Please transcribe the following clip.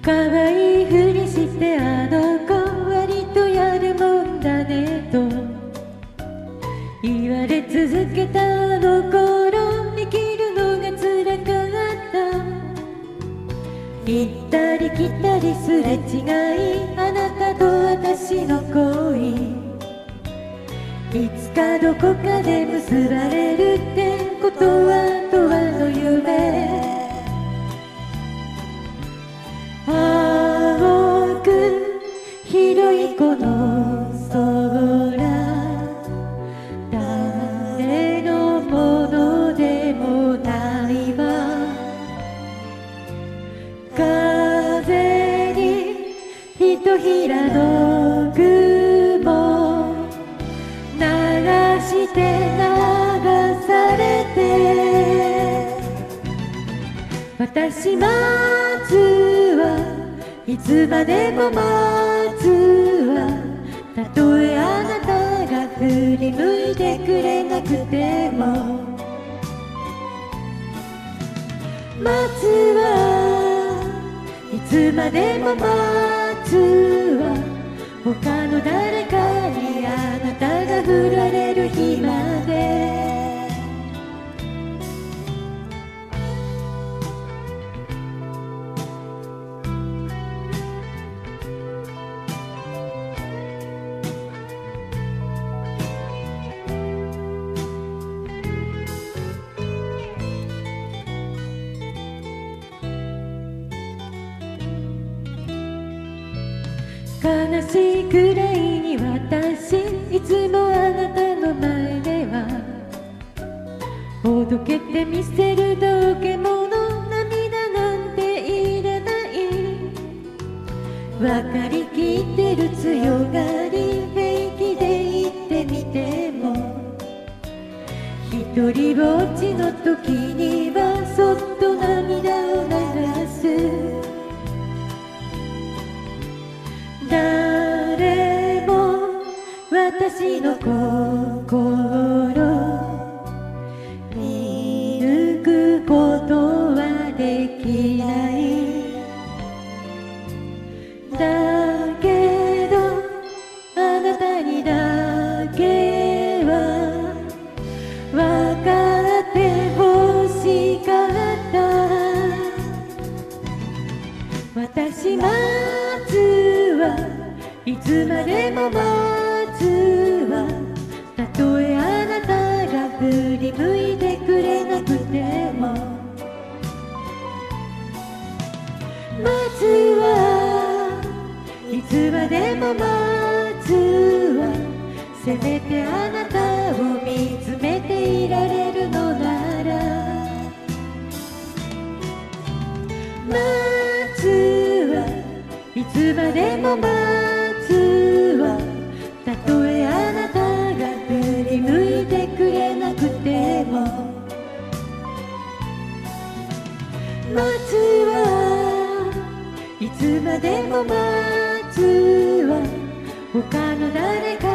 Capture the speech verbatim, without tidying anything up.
可愛いふりしてあの子割とやるもんだねと言われ続けたあの頃生きるのが辛かった行ったり来たりすれ違いあなたと私の恋いつかどこかで結ばれるってことは永遠の夢青く広いこの空誰のものでもないわ風にひとひらの雲流して流されて私待つわいつまでも待つわたとえあなたが振り向いてくれなくても待つわいつまでも待つわ他の誰かにあなたが振られる日まで悲しいくらいに私いつもあなたの前ではおどけてみせる道化物涙なんていらない分かりきってる強がり平気で言ってみても一人ぼっちの時にはそっと涙を流す誰も私の心見抜くことはできないだけどあなたにだけは分かってほしかった私待つわいつまでも待つわたとえあなたが振り向いてくれなくても待つわいつまでも待つわせめてあなたを見つめていられるのなら待つわいつまでも待つわたとえあなたが振り向いてくれなくても待つわいつまでも待つわ他の誰か